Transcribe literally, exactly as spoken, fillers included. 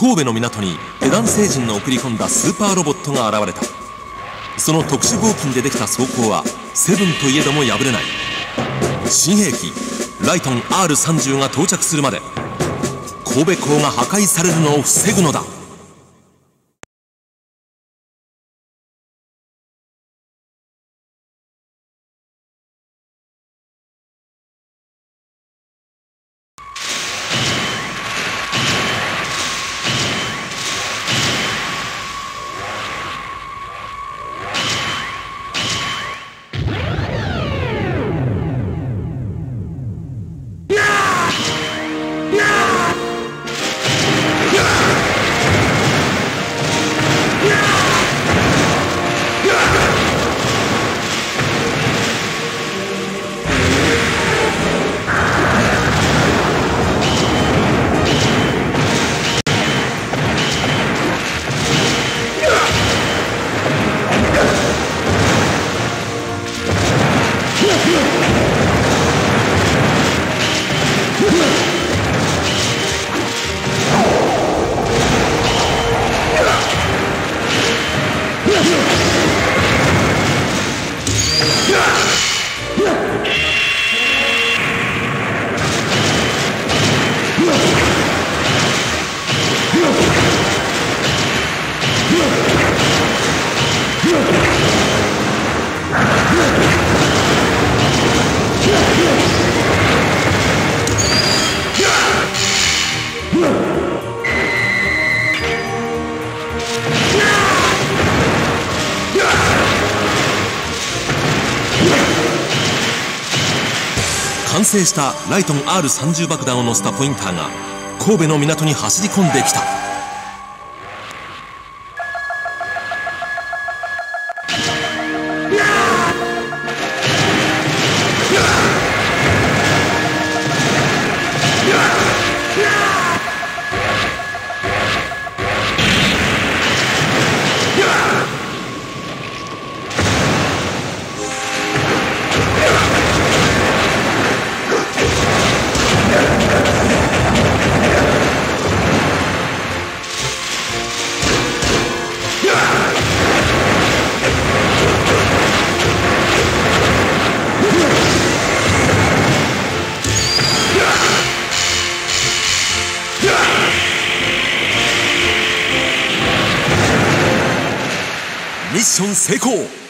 神戸の港にペダン星人の送り込んだスーパーロボットが現れた。その特殊合金でできた装甲はセブンといえども破れない。新兵器ライトン アールさんじゅう が到着するまで神戸港が破壊されるのを防ぐのだ。完成したライトン アールさんじゅう 爆弾を乗せたポインターが神戸の港に走り込んできた。ミッション成功。